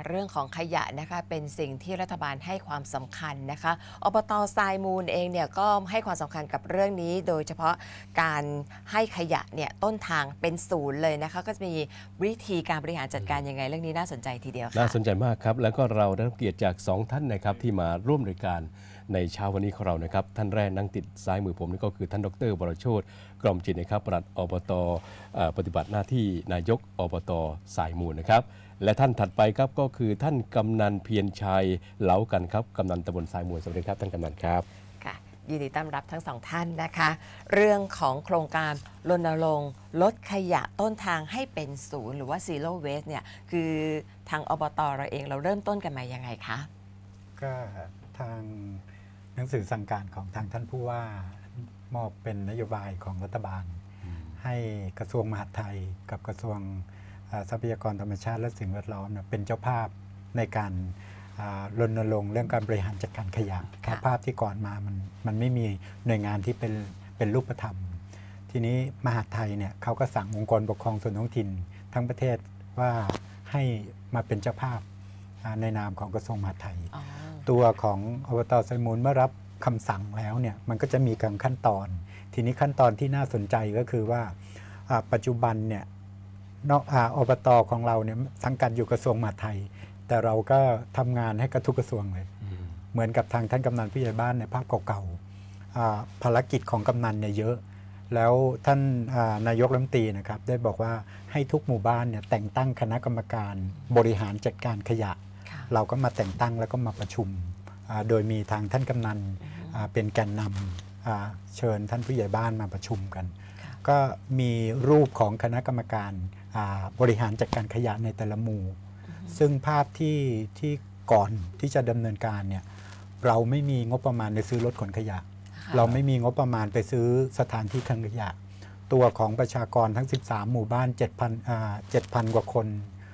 เรื่องของขยะนะคะเป็นสิ่งที่รัฐบาลให้ความสำคัญนะคะอบต.ทรายมูลเองเนี่ยก็ให้ความสำคัญกับเรื่องนี้โดยเฉพาะการให้ขยะเนี่ยต้นทางเป็นศูนย์เลยนะคะก็จะมีวิธีการบริหารจัดการยังไงเรื่องนี้น่าสนใจทีเดียวค่ะน่าสนใจมากครับแล้วก็เราได้รับเกียรติจาก2ท่านนะครับที่มาร่วมรายการในเช้าวันนี้ของเรานะครับท่านแรกนั่งติดซ้ายมือผมนี่ก็คือท่านดร.วรโชติกล่อมจิตนะครับปลัดอบต.ปฏิบัติหน้าที่นายกอบต.ทรายมูลนะครับและท่านถัดไปครับก็คือท่านกำนันเพียรชัยเหลากันครับกำนันตำบลทรายมูลสวัสดีครับท่านกำนันครับค่ะยินดีต้อนรับทั้งสองท่านนะคะเรื่องของโครงการรณรงค์ลดขยะต้นทางให้เป็นศูนย์หรือว่า Zero Waste เนี่ยคือทางอบต.เราเองเราเริ่มต้นกันมายังไงคะก็ทางหนังสือสั่งการของทางท่านผู้ว่ามอบเป็นนโยบายของรัฐบาลให้กระทรวงมหาดไทยกับกระทรวงทรัพยากรธรรมชาติและสิ่งแวดล้อมเป็นเจ้าภาพในการรณรงค์เรื่องการบริหารจัดการขยะเพราะภาพที่ก่อนมามันไม่มีหน่วยงานที่เป็นรูปธรรมทีนี้มหาดไทยเนี่ยเขาก็สั่งองค์กรปกครองส่วนท้องถิ่นทั้งประเทศว่าให้มาเป็นเจ้าภาพในนามของกระทรวงมหาดไทยตัวของอบต.ทรายมูลเมื่อรับคำสั่งแล้วเนี่ยมันก็จะมีการขั้นตอนทีนี้ขั้นตอนที่น่าสนใจก็คือว่าปัจจุบันเนี่ยอบต.ของเราเนี่ยสังกัดอยู่กระทรวงมหาดไทยแต่เราก็ทำงานให้กับทุกกระทรวงเลยเหมือนกับทางท่านกำนันผู้ใหญ่บ้านในภาพเก่าๆภารกิจของกำนันเนี่ยเยอะแล้วท่านนายกรัฐมนตรีนะครับได้บอกว่าให้ทุกหมู่บ้านเนี่ยแต่งตั้งคณะกรรมการบริหารจัดการขยะเราก็มาแต่งตั้งแล้วก็มาประชุมโดยมีทางท่านกำนันเป็นแกนนำเชิญท่านผู้ใหญ่บ้านมาประชุมกันก็มีรูปของคณะกรรมการบริหารจัดการขยะในแต่ละหมู่ซึ่งภาพที่ก่อนที่จะดำเนินการเนี่ยเราไม่มีงบประมาณไปซื้อรถขนขยะเราไม่มีงบประมาณไปซื้อสถานที่คังขยะตัวของประชากรทั้ง13หมู่บ้าน 7,000 กว่าคน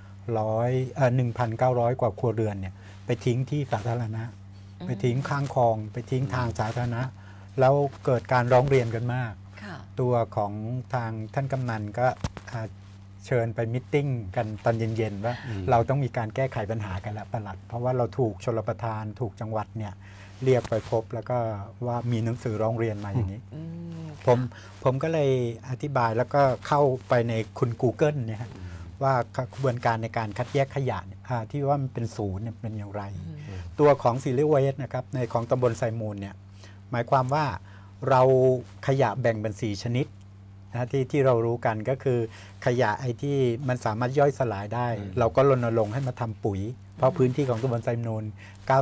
1,900 กว่าครัวเรือนเนี่ยไปทิ้งที่สาธารณะไปทิ้งข้างคลองไปทิ้งทางสาธารณะแล้วเกิดการร้องเรียนกันมากตัวของทางท่านกำนันก็เชิญไปมิทติ้งกันตอนเย็นๆว่าเราต้องมีการแก้ไขปัญหากันแล้วประหลัดเพราะว่าเราถูกชลประทานถูกจังหวัดเนี่ยเรียกไปพบแล้วก็ว่ามีหนังสือร้องเรียนมาอย่างนี้ผมก็เลยอธิบายแล้วก็เข้าไปในคุณ Google เนี่ยว่ากระบวนการในการคัดแยกขยะที่ว่ามันเป็นศูนย์เป็นอย่างไรตัวของ Zero Waste นะครับในของตำบลทรายมูลเนี่ยหมายความว่าเราขยะแบ่งเป็น4ชนิดนะที่เรารู้กันก็คือขยะไอ้ที่มันสามารถย่อยสลายได้เราก็รณรงค์ให้มาทำปุ๋ยเพราะพื้นที่ของตำบลทรายมูล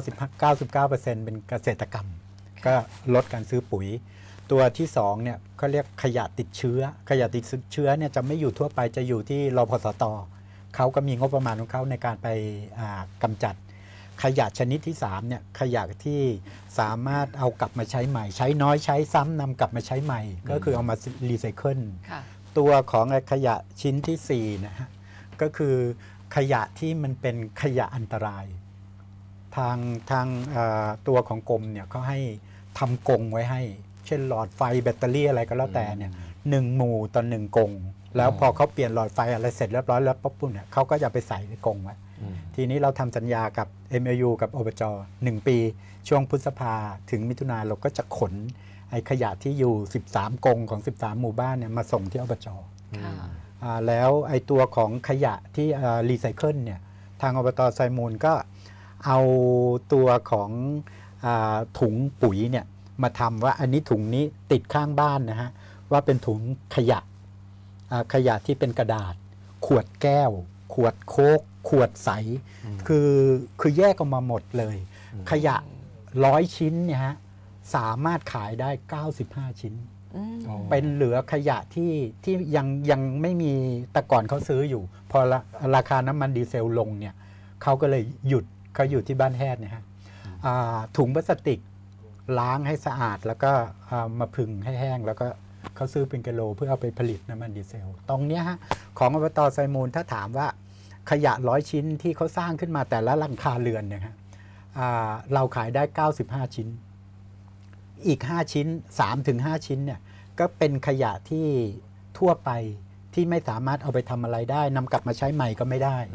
99% เป็นเกษตรกรรมก็ลดการซื้อปุ๋ยตัวที่2เนี่ยเขาเรียกขยะติดเชื้อขยะติดเชื้อเนี่ยจะไม่อยู่ทั่วไปจะอยู่ที่รพสต.เขาก็มีงบประมาณของเขาในการไปกำจัดขยะชนิดที่3เนี่ยขยะที่สามารถเอากลับมาใช้ใหม่ใช้น้อยใช้ซ้ำนำกลับมาใช้ใหม่ก็คือเอามารีไซเคิลตัวของขยะชิ้นที่4นะฮะก็คือขยะที่มันเป็นขยะอันตรายทางตัวของกรมเนี่ยเขาให้ทำกรงไว้ให้เช่นหลอดไฟแบตเตอรี่อะไรก็แล้วแต่เนี่ย1 หมู่ต่อ1 กรงแล้วพอเขาเปลี่ยนหลอดไฟอะไรเสร็จเรียบร้อยแล้วปุ๊บเนี่ยเขาก็จะไปใส่ในกรงไว้ทีนี้เราทำสัญญากับ MOU กับอบจ1 ปีช่วงพฤษภาถึงมิถุนาเราก็จะขนไอ้ขยะที่อยู่13 กรงของ13 หมู่บ้านเนี่ยมาส่งที่อบจแล้วไอ้ตัวของขยะที่รีไซเคิลเนี่ยทางอบต.ทรายมูลก็เอาตัวของถุงปุ๋ยเนี่ยมาทำว่าอันนี้ถุงนี้ติดข้างบ้านนะฮะว่าเป็นถุงขยะที่เป็นกระดาษขวดแก้วขวดโค้กขวดใสคือแยกออกมาหมดเลยขยะ100 ชิ้นเนี่ยฮะสามารถขายได้95 ชิ้นเป็นเหลือขยะที่ยังไม่มีแต่ก่อนเขาซื้ออยู่พอราคาน้ำมันดีเซลลงเนี่ยเขาก็เลยหยุดเขาอยู่ที่บ้านแฮดเนี่ยฮะถุงพลาสติกล้างให้สะอาดแล้วก็มาผึ่งให้แห้งแล้วก็เขาซื้อเป็นกิโลเพื่อเอาไปผลิตน้ำมันดีเซลตรงนี้ฮะของอบต.ทรายมูลถ้าถามว่าขยะ100 ชิ้นที่เขาสร้างขึ้นมาแต่ละหลังคาเรือนเนี่ยฮะเราขายได้95 ชิ้นอีก5 ชิ้น 3-5 ชิ้นเนี่ยก็เป็นขยะที่ทั่วไปที่ไม่สามารถเอาไปทำอะไรได้นำกลับมาใช้ใหม่ก็ไม่ได้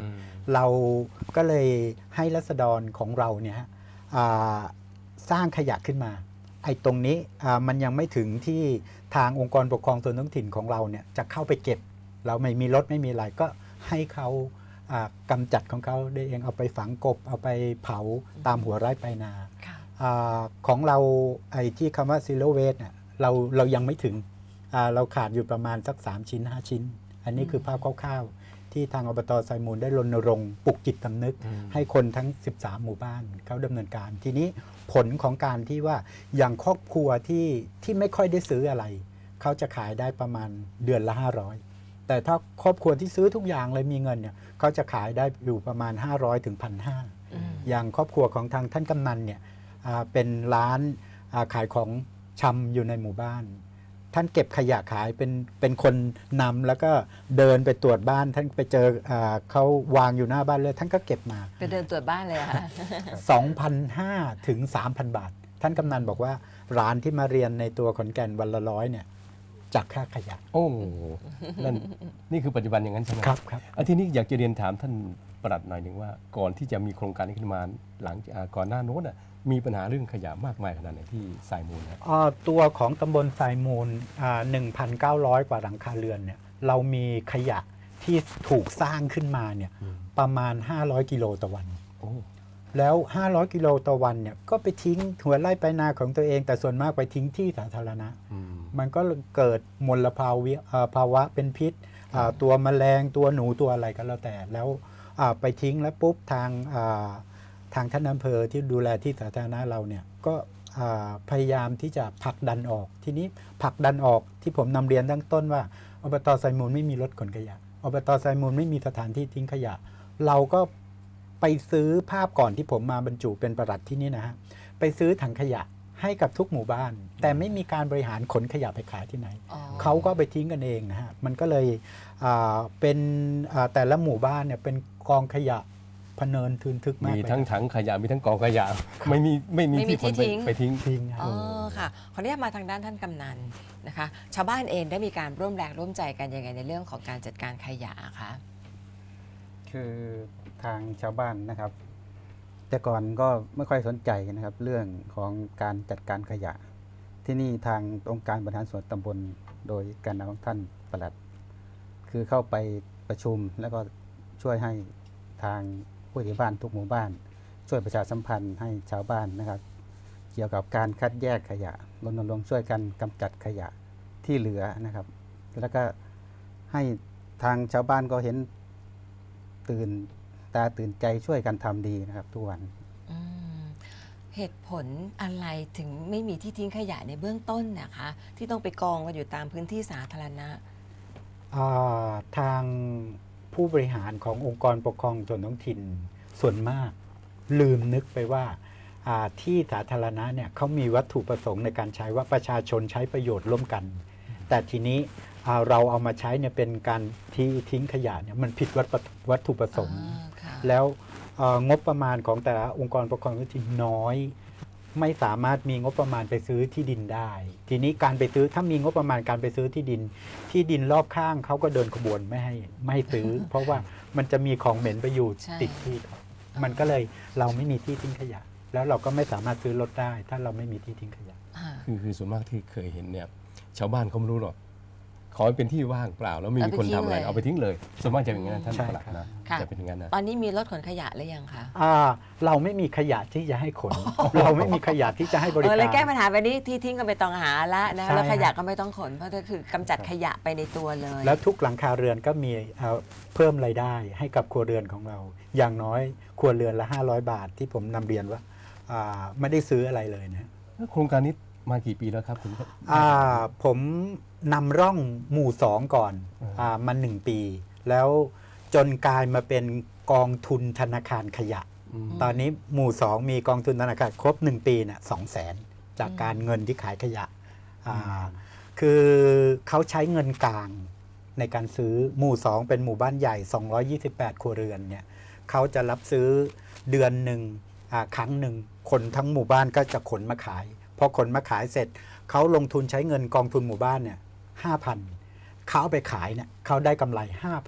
เราก็เลยให้รัษฎรของเราเนี่ยสร้างขยะขึ้นมาไอ้ตรงนี้มันยังไม่ถึงที่ทางองค์กรปกครองส่วนท้องถิ่นของเราเนี่ยจะเข้าไปเก็บเราไม่มีรถไม่มีอะไรก็ให้เขากำจัดของเขาได้เองเอาไปฝังกบเอาไปเผาตามหัวไร่ปลายนาของเราไอ้ที่คำว่า zero waste เนี่ยเรายังไม่ถึงเราขาดอยู่ประมาณสัก3 ชิ้น 5 ชิ้นอันนี้คือภาพคร่าวๆที่ทางอบต.ไซมูลได้รณรงค์ปลุกจิตสำนึกให้คนทั้ง13หมู่บ้านเขาดำเนินการทีนี้ผลของการที่ว่าอย่างครอบครัวที่ไม่ค่อยได้ซื้ออะไรเขาจะขายได้ประมาณเดือนละ500แต่ถ้าครอบครัวที่ซื้อทุกอย่างเลยมีเงินเนี่ยเขาจะขายได้อยู่ประมาณ500 ถึง 1,500 อย่างครอบครัวของทางท่านกำนันเนี่ยเป็นร้านขายของชำอยู่ในหมู่บ้านท่านเก็บขยะขายเป็นคนนำแล้วก็เดินไปตรวจบ้านท่านไปเจอเขาวางอยู่หน้าบ้านเลยท่านก็เก็บมาไปเดินตรวจบ้านเลยค่ะ 2,500 ถึง 3,000 บาทท่านกำนันบอกว่าร้านที่มาเรียนในตัวขอนแก่นวันละ100เนี่ยจากค่าขยะโอ้นี่คือปัจจุบันอย่างนั้นใช่ไหมครับทีนี้อยากจะเรียนถามท่านปลัดหน่อยหนึ่งว่าก่อนที่จะมีโครงการนี้ขึ้นมาหลังก่อนหน้าโน้นมีปัญหาเรื่องขยะมากมายขนาดไหนที่ทรายมูลครับตัวของตำบลทรายมูล1,900 กว่าหลังคาเรือนเนี่ยเรามีขยะที่ถูกสร้างขึ้นมาเนี่ยประมาณ500 กิโลต่อวันแล้ว500 กิโลต่อวันเนี่ยก็ไปทิ้งหัวไร่ปลายนาของตัวเองแต่ส่วนมากไปทิ้งที่สาธารณะมันก็เกิดมลภาวะเป็นพิษตัวแมลงตัวหนูตัวอะไรก็แล้วแต่แล้วไปทิ้งแล้วปุ๊บทางท่านอำเภอที่ดูแลที่สาธารณะเราเนี่ยก็พยายามที่จะผลักดันออกทีนี้ผลักดันออกที่ผมนำเรียนตั้งต้นว่าอบต.ไซมูลไม่มีรถขนขยะอบต.ไซมูลไม่มีสถานที่ทิ้งขยะเราก็ไปซื้อภาพก่อนที่ผมมาบรรจุเป็นปลัดที่นี่นะฮะไปซื้อถังขยะให้กับทุกหมู่บ้านแต่ไม่มีการบริหารขนขยะไปขายที่ไหนเขาก็ไปทิ้งกันเองนะฮะมันก็เลยเป็นแต่ละหมู่บ้านเนี่ยเป็นกองขยะพเนินทึนทึกมากมีทั้งถังขยะมีทั้งกองขยะไม่มีที่คนไปทิ้งค่ะขออนุญาตมาทางด้านท่านกำนันนะคะชาวบ้านเองได้มีการร่วมแรงร่วมใจกันยังไงในเรื่องของการจัดการขยะคะคือทางชาวบ้านนะครับแต่ก่อนก็ไม่ค่อยสนใจนะครับเรื่องของการจัดการขยะที่นี่ทางองค์การบริหารส่วนตำบลโดยการนำของท่านปลัดคือเข้าไปประชุมแล้วก็ช่วยให้ทางผู้ใหญ่บ้านทุกหมู่บ้านช่วยประชาสัมพันธ์ให้ชาวบ้านนะครับเกี่ยวกับการคัดแยกขยะรณรงค์ช่วยกันกำจัดขยะที่เหลือนะครับแล้วก็ให้ทางชาวบ้านก็เห็นตื่นตาตื่นใจช่วยกันทำดีนะครับทุกวันเหตุผลอะไรถึงไม่มีที่ทิ้งขยะในเบื้องต้นนะคะที่ต้องไปกองกันอยู่ตามพื้นที่สาธารณะทางผู้บริหารขององค์กรปกครองส่วนท้องถิ่นส่วนมากลืมนึกไปว่าที่สาธารณะเนี่ยเขามีวัตถุประสงค์ในการใช้ว่าประชาชนใช้ประโยชน์ร่วมกันแต่ทีนี้เราเอามาใช้เนี่ยเป็นการที่ทิ้งขยะเนี่ยมันผิดวัตถุประสงค์แล้วงบประมาณของแต่ละองค์กรปกครองท้องถิ่นน้อยไม่สามารถมีงบประมาณไปซื้อที่ดินได้ทีนี้การไปซื้อถ้ามีงบประมาณการไปซื้อที่ดินรอบข้างเขาก็เดินขบวนไม่ให้ซื้อ เพราะว่ามันจะมีของเหม็นไปอยู่ติดที่มันก็เลยเราไม่มีที่ทิ้งขยะแล้วเราก็ไม่สามารถซื้อรถได้ถ้าเราไม่มีที่ทิ้งขยะคือส่วนมากที่เคยเห็นเนี่ยชาวบ้านเขาไม่รู้หรอกขอเป็นที่ว่างเปล่าแล้วไม่มีคนทำอะไรเอาไปทิ้งเลยส่วนมากจะเป็นอย่างนั้นท่านปลัดนะจะเป็นอย่างนั้นนะตอนนี้มีรถขนขยะหรือยังคะเราไม่มีขยะที่จะให้ขน เราไม่มีขยะที่จะให้บริการเลยแก้ปัญหาไปนี้ที่ทิ้งก็ไม่ต้องหาละนะแล้วขยะก็ไม่ต้องขนเพราะก็คือกำจัดขยะไปในตัวเลยแล้วทุกหลังคาเรือนก็มีเพิ่มรายได้ให้กับครัวเรือนของเราอย่างน้อยครัวเรือนละ500 บาทที่ผมนำเรียนว่าไม่ได้ซื้ออะไรเลยนะโครงการนี้มากี่ปีแล้วครับคุณผมนำร่องหมู่2ก่อนมา1 ปีแล้วจนกลายมาเป็นกองทุนธนาคารขยะตอนนี้หมู่2มีกองทุนธนาคารครบ1 ปีน่ะ200,000จากการเงินที่ขายขยะคือเขาใช้เงินกลางในการซื้อหมู่2เป็นหมู่บ้านใหญ่228ครัวเรือนเนี่ยเขาจะรับซื้อเดือนหนึ่งครั้งหนึ่งคนทั้งหมู่บ้านก็จะขนมาขายพอขนมาขายเสร็จเขาลงทุนใช้เงินกองทุนหมู่บ้านเนี่ย5,000เขาเอาไปขายเนี่ยเขาได้กำไร 5,000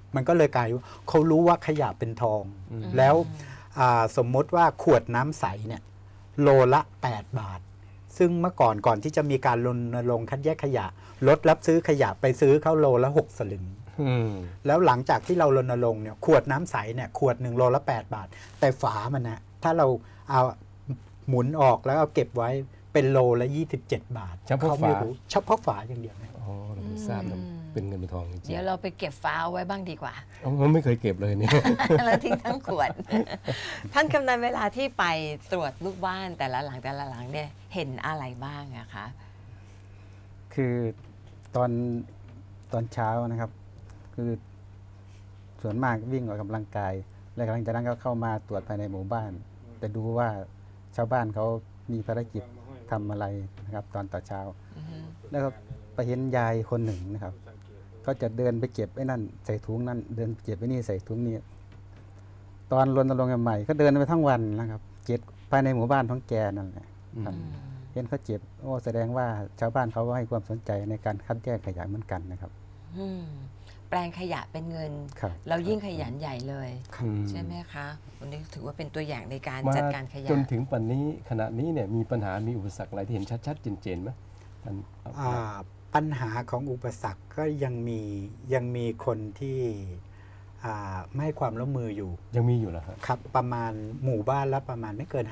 มันก็เลยกลายว่าเขารู้ว่าขยะเป็นทอง แล้วสมมติว่าขวดน้ำใสเนี่ยโลละ 8 บาท ซึ่งเมื่อก่อนที่จะมีการรณรงค์คัดแยกขยะลดรับซื้อขยะไปซื้อเข้าโลละ 6 สลึง แล้วหลังจากที่เรารณรงค์เนี่ยขวดน้ำใสเนี่ยขวดหนึ่งโลละ 8 บาท แต่ฝามันนะถ้าเราเอาหมุนออกแล้วเอาเก็บไว้เป็นโลละ 27 บาทเฉพาะเขาไม่ฝารู้เฉพาะฝาอย่างเดียวนะอ๋อเราไม่ทราบนะเป็นเงินเป็นทองจริงเดี๋ยวเราไปเก็บฟ้าเอาไว้บ้างดีกว่ามันไม่เคยเก็บเลยเนี่ยแล้วทิ้งทั้งขวด ท่านกำนันเวลาที่ไปตรวจลูกบ้านแต่ละหลังเนี่ยเห็นอะไรบ้างอะคะคือตอนเช้านะครับ คือส่วนมากวิ่งออกกำลังกาย แล้วหลังจากนั้นก็เข้ามาตรวจภายในหมู่บ้านแต่ดูว่าชาวบ้านเขามีภารกิจทำอะไรนะครับ ตอนต่อเช้า แล้วก็ไปเห็นยายคนหนึ่งนะครับ ก็จะเดินไปเก็บไอ้นั่นใส่ถุงนั่นเดินเก็บไอ้นี่ใส่ถุงนี่ตอนรณรงค์ใหม่ก็เดินไปทั้งวันนะครับเก็บภายในหมู่บ้านของแกนั่นแหละครับเห็นเขาเจ็บโอ้แสดงว่าชาวบ้านเขาก็ให้ความสนใจในการคัดแยกขยะเหมือนกันนะครับแปลงขยะเป็นเงินครับเรายิ่งขยันใหญ่เลยอืมใช่ไหมคะวันนี้ถือว่าเป็นตัวอย่างในการมาจัดการขยะจนถึงปัจจุบันนี้ขณะนี้เนี่ยมีปัญหามีอุปสรรคอะไรที่เห็นชัดๆเจนๆไหมท่านปัญหาของอุปสรรคก็ยังมีคนที่ไม่ให้ความร่วมมืออยู่ยังมีอยู่เหรอครับครับประมาณหมู่บ้านละประมาณไม่เกิน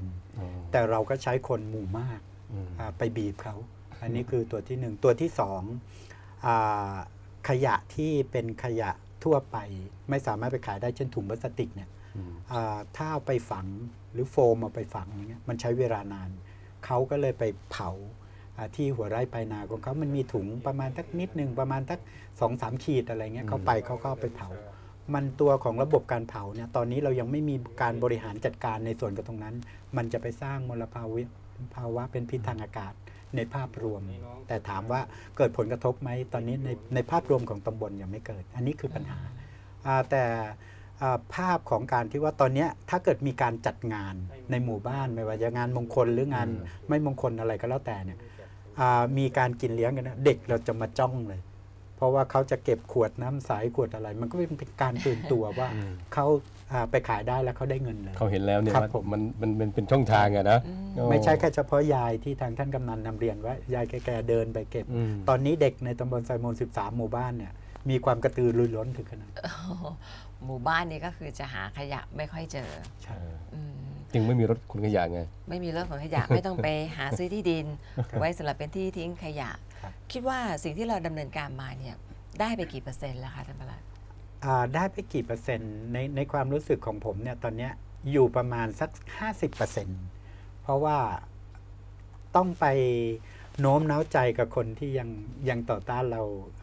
5%แต่เราก็ใช้คนหมู่มากไปบีบเขา อันนี้คือตัวที่หนึ่งตัวที่สองขยะที่เป็นขยะทั่วไปไม่สามารถไปขายได้เช่นถุงพลาสติกเนี่ยถ้าเอาไปฝังหรือโฟมเอาไปฝังอย่างเงี้ยมันใช้เวลานานเขาก็เลยไปเผาที่หัวไร่ปลายนาของเขามันมีถุงประมาณสักนิดหนึ่งประมาณสัก2-3 ขีดอะไรเงี้ยเขาก็เอาไปเผามันตัวของระบบการเผาเนี่ยตอนนี้เรายังไม่มีการบริหารจัดการในส่วนกับตรงนั้นมันจะไปสร้างมลภาวะเป็นพิษทางอากาศในภาพรวมแต่ถามว่าเกิดผลกระทบไหมตอนนี้ในภาพรวมของตำบลยังไม่เกิดอันนี้คือปัญหาแต่ภาพของการที่ว่าตอนนี้ถ้าเกิดมีการจัดงานในหมู่บ้านไม่ว่าจะงานมงคลหรืองานไม่มงคลอะไรก็แล้วแต่เนี่ยมีการกินเลี้ยงกันนะเด็กเราจะมาจ้องเลยเพราะว่าเขาจะเก็บขวดน้ำใสขวดอะไร มันก็เป็นการตื่นตัวว่าเขาไปขายได้แล้วเขาได้เงินเลยเขาเห็นแล้วเนี่ยครับว่าผมมันเป็นช่องทางอะนะไม่ใช่แค่เฉพาะยายที่ทางท่านกำนันนำเรียนว่ายายแกเดินไปเก็บ ตอนนี้เด็กในตำบลไซมูล13 หมู่บ้านเนี่ยมีความกระตือรือร้นถึงขนาดหมู่บ้านนี้ก็คือจะหาขยะไม่ค่อยเจอใช่อืมจึงไม่มีรถขนขยะไงไม่มีเรื่องของขยะ ไม่ต้องไปหาซื้อที่ดิน ไว้สำหรับเป็นที่ทิ้งขยะ คิดว่าสิ่งที่เราดำเนินการมาเนี่ยได้ไปกี่เปอร์เซ็นต์แล้วคะท่านประหลัดได้ไปกี่เปอร์เซ็นต์ในความรู้สึกของผมเนี่ยตอนเนี้ยอยู่ประมาณสัก 50%เพราะว่าต้องไปโน้มน้าวใจกับคนที่ยังต่อต้านเรา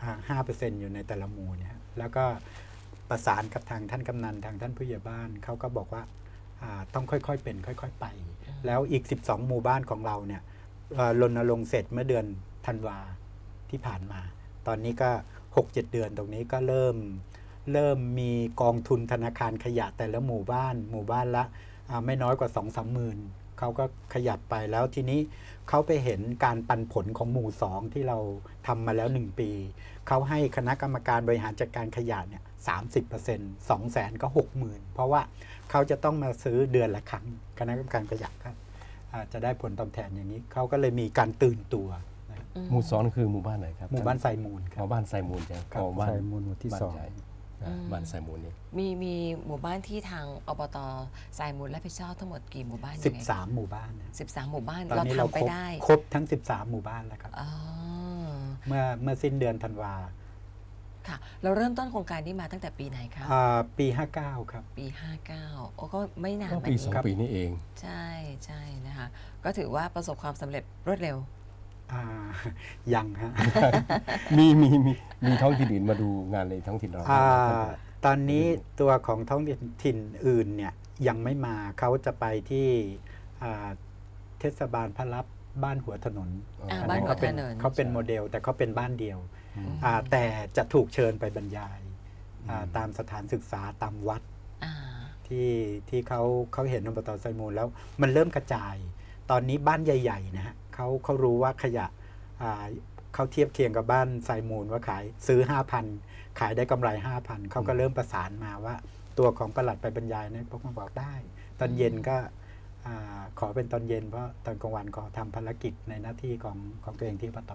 5% อยู่ในแต่ละหมู่เนี่ยแล้วก็ประสานกับทางท่านกำนันทางท่านผู้ใหญ่บ้านเขาก็บอกว่าต้องค่อยๆเป็นค่อยๆไป แล้วอีก 12 หมู่บ้านของเราเนี่ยรณรงค์เสร็จเมื่อเดือนธันวาที่ผ่านมา ตอนนี้ก็ 6-7 เดือนตรงนี้ก็เริ่มมีกองทุนธนาคารขยะแต่ละหมู่บ้านละไม่น้อยกว่า 2-3 หมื่นเขาก็ขยับไปแล้วทีนี้เขาไปเห็นการปันผลของหมู่ 2 ที่เราทำมาแล้ว 1 ปี เขาให้คณะกรรมการบริหารจัดการขยะเนี่ย 30% 200,000 ก็ 60,000 เพราะว่าเขาจะต้องมาซื้อเดือนละครั้งคณะกรรมการขยะครับจะได้ผลตอบแทนอย่างนี้เขาก็เลยมีการตื่นตัวนะหมู่สองคือหมู่บ้านไหนครับหมู่บ้านไซมูลคหรับมู่บ้านไซมูลใช่ไหมครับอ๋อบ้านไซมูลหมู่ที่บ้านสองใหญ่บ้านไซมูลนี่มีหมู่บ้านที่ทางอบตทรายมูลรับผิดชอบทั้งหมดกี่หมู่บ้านยังไง 13 หมู่บ้านนะ 13 หมู่บ้านตอนเรานี้เราทำไปได้ครบทั้ง 13 หมู่บ้านแล้วครับอ๋อเมื่อสิ้นเดือนธันวาค่ะ เราเริ่มต้นโครงการนี้มาตั้งแต่ปีไหนคะปี 59 ครับปี 59โอ้ก็ไม่นานก็มาปีนี้ 2 ปีนี่เองใช่นะคะก็ถือว่าประสบความสำเร็จรวดเร็วยังฮะมีท้องถิ่นอื่นมาดูงานในท้องถิ่นเราตอนนี้ตัวของท้องถิ่นอื่นเนี่ยยังไม่มาเขาจะไปที่เทศบาลพระลับบ้านหัวถนนบ้านหัวถนนเขาเป็นโมเดลแต่เขาเป็นบ้านเดียวแต่จะถูกเชิญไปบรรยายตามสถานศึกษาตามวัดอ่าที่เขาเห็นอบตไซมูลแล้วมันเริ่มกระจาย ตอนนี้บ้านใหญ่ๆนะฮะเขารู้ว่าขยะเขาเทียบเคียงกับบ้านไซมูลว่าขายซื้อ 5,000 ขายได้กำไร 5,000 เขาก็เริ่มประสานมาว่าตัวของปลัดไปบรรยายเนี่ยพวกมันบอกได้ ตอนเย็นก็ขอเป็นตอนเย็นเพราะตอนกลางวันขอทำภารกิจในหน้าที่ของตัวเองที่อบต.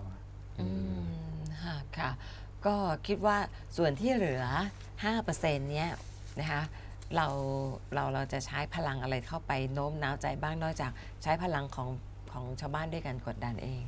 ค่ะก็คิดว่าส่วนที่เหลือ 5% เนี้ยนะคะเราจะใช้พลังอะไรเข้าไปโน้มน้าวใจบ้างนอกจากใช้พลังของชาวบ้านด้วยกันกดดันเอง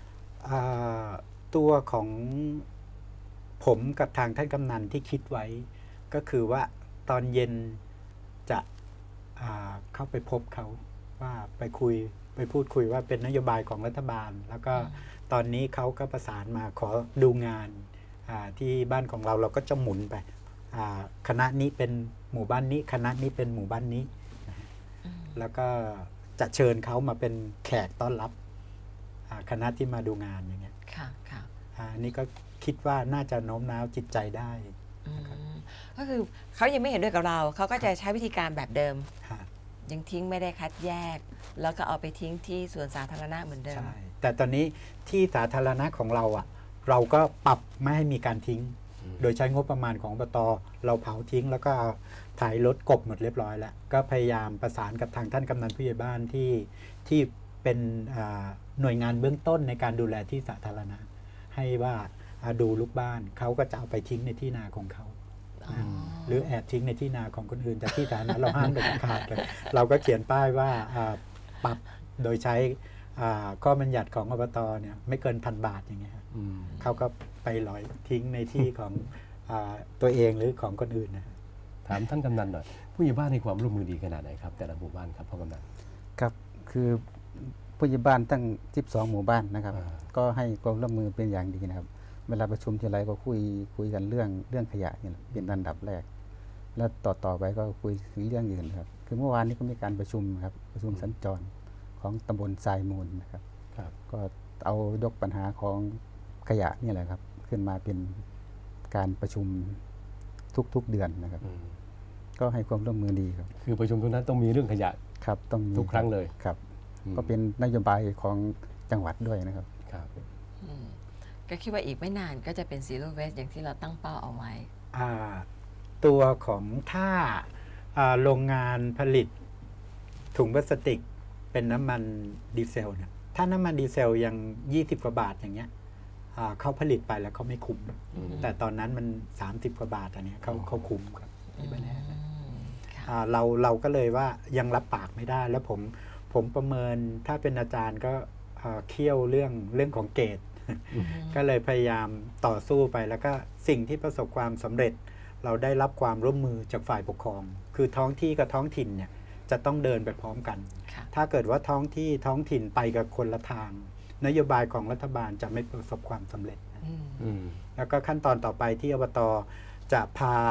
ตัวของผมกับทางท่านกำนันที่คิดไว้ก็คือว่าตอนเย็นจะเข้าไปพบเขาว่าไปพูดคุยว่าเป็นนโยบายของรัฐบาลแล้วก็ตอนนี้เขาก็ประสานมาขอดูงานที่บ้านของเราก็จะหมุนไปคณะนี้เป็นหมู่บ้านนี้คณะนี้เป็นหมู่บ้านนี้แล้วก็จะเชิญเขามาเป็นแขกต้อนรับคณะที่มาดูงานอย่างเงี้ยค่ะนี่ก็คิดว่าน่าจะโน้มน้าวจิตใจได้ก็คือเขายังไม่เห็นด้วยกับเราเขาก็จะใช้วิธีการแบบเดิมยังทิ้งไม่ได้คัดแยกแล้วก็เอาไปทิ้งที่สวนสาธารณะเหมือนเดิมใช่แต่ตอนนี้ที่สาธารณะของเราเราก็ปรับไม่ให้มีการทิ้งโดยใช้งบประมาณของอบต.เราเผาทิ้งแล้วก็ถ่ายรถกบหมดเรียบร้อยแล้วก็พยายามประสานกับทางท่านกำนันผู้ใหญ่บ้านที่เป็นหน่วยงานเบื้องต้นในการดูแลที่สาธารณะให้ว่าดูลูกบ้านเขาก็จะเอาไปทิ้งในที่นาของเขาหรือแอบทิ้งในที่นาของคนอื่นแต่ที่สาธารณะเราห้ามเด็ดขาดเลยเราก็เขียนป้ายว่าปรับโดยใช้ข้อบัญญัติของอบต.เนี่ยไม่เกิน1,000 บาทอย่างเงี้ยเขาก็ไปลอยทิ้งในที่ของตัวเองหรือของคนอื่นนะถามท่านกำนันหน่อยผู้ใหญ่บ้านในความร่วมมือดีขนาดไหนครับแต่ละหมู่บ้านครับพ่อกำนันครับคือผู้ใหญ่บ้านตั้ง12 หมู่บ้านนะครับก็ให้ความร่วมมือเป็นอย่างดีนะครับเวลาประชุมทีไรก็คุยกันเรื่องขยะนี่เป็นอันดับแรกแล้วต่อไปก็คุยถึงเรื่องอื่นครับคือเมื่อวานนี้ก็มีการประชุมครับประชุมสัญจรของตำบลทรายมูลนะครับก็เอายกปัญหาของขยะนี่แหละครับขึ้นมาเป็นการประชุมทุกเดือนนะครับก็ให้ความร่วมมือดีครับคือประชุมทุกนั้นต้องมีเรื่องขยะครับต้องมีทุกครั้งเลยครับก็เป็นนโยบายของจังหวัดด้วยนะครับก็คิดว่าอีกไม่นานก็จะเป็นzero wasteอย่างที่เราตั้งเป้าเอาไว้ตัวของถ้าโรงงานผลิตถุงพลาสติกเป็นน้ำมันดีเซลเนี่ยถ้าน้ำมันดีเซลยัง20 กว่าบาทอย่างเงี้ยเขาผลิตไปแล้วเขาไม่คุ้มแต่ตอนนั้นมัน30 กว่าบาทอันนี้เขาคุ้มครับที่ไปแล้วเราก็เลยว่ายังรับปากไม่ได้แล้วผมประเมินถ้าเป็นอาจารย์ก็เคี่ยวเรื่องของเกรดก็เลยพยายามต่อสู้ไปแล้วก็สิ่งที่ประสบความสำเร็จเราได้รับความร่วมมือจากฝ่ายปกครองคือท้องที่กับท้องถิ่นเนี่ยจะต้องเดินไปพร้อมกันถ้าเกิดว่าท้องถิ่นไปกับคนละทางนโยบายของรัฐบาลจะไม่ประสบความสำเร็จแล้วก็ขั้นตอนต่อไปที่อบต.จะพา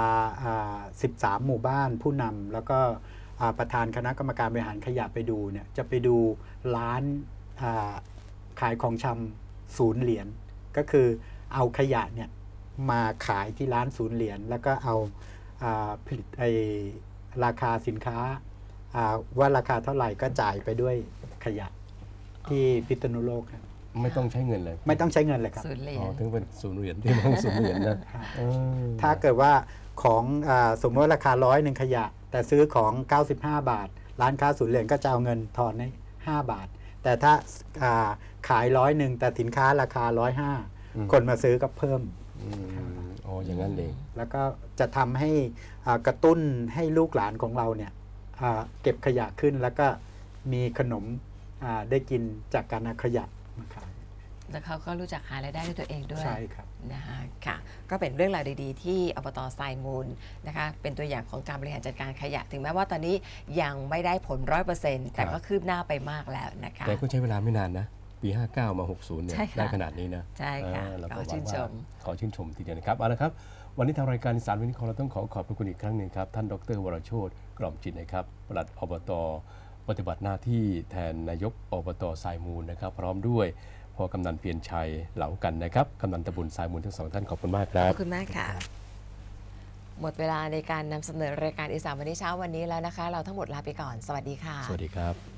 13 หมู่บ้านผู้นำแล้วก็ประธานคณะกรรมการบริหารขยะไปดูเนี่ยจะไปดูร้านขายของชำ0 เหรียญก็คือเอาขยะเนี่ยมาขายที่ร้าน0 เหรียญแล้วก็เอาผลิตราคาสินค้าว่าราคาเท่าไหร่ก็จ่ายไปด้วยขยะที่พิษณุโลกครับไม่ต้องใช้เงินเลยไม่ต้องใช้เงินเลยครับ 0 เหรียญถึงเป็น0 เหรียญที่ต้อง0 เหรียญนะถ้าเกิดว่าของสมมติว่าราคา100ขยะแต่ซื้อของ95 บาทร้านค้า0 เหรียญก็จะเอาเงินทอนให้5 บาทแต่ถ้าขาย100แต่สินค้าราคา150คนมาซื้อก็เพิ่มอย่างนั้นเองแล้วก็จะทำให้กระตุ้นให้ลูกหลานของเราเนี่ยเก็บขยะขึ้นแล้วก็มีขนมได้กินจากการเอาขยะมาขายแล้วเขาก็รู้จักหารายได้ด้วยตัวเองด้วยใช่ครับนะคะค่ะก็เป็นเรื่องราวดีๆที่อบต.ทรายมูลนะคะเป็นตัวอย่างของการบริหารจัดการขยะถึงแม้ว่าตอนนี้ยังไม่ได้ผล 100% แต่ก็คืบหน้าไปมากแล้วนะคะแต่ก็ใช้เวลาไม่นานนะปี59มา60เนี่ยได้ขนาดนี้นะใช่ค่ะขอชื่นชมทีเดียวนะครับเอาละครับวันนี้ทางรายการอีสานวันนี้ของเราต้องขอบคุณอีกครั้งหนึ่งครับท่านดร.วรโชติกล่อมจิตนะครับปลัดอบต.ปฏิบัติหน้าที่แทนนายกอบต.ทรายมูลนะครับพร้อมด้วยพอกำนันเพียรชัยเหลากันนะครับกำนันตำบลทรายมูลทั้ง2 ท่านขอบคุณมากครับขอบคุณมากค่ะหมดเวลาในการนำเสนอรายการอีสานวันนี้เช้าวันนี้แล้วนะคะเราทั้งหมดลาไปก่อนสวัสดีค่ะสวัสดีครับ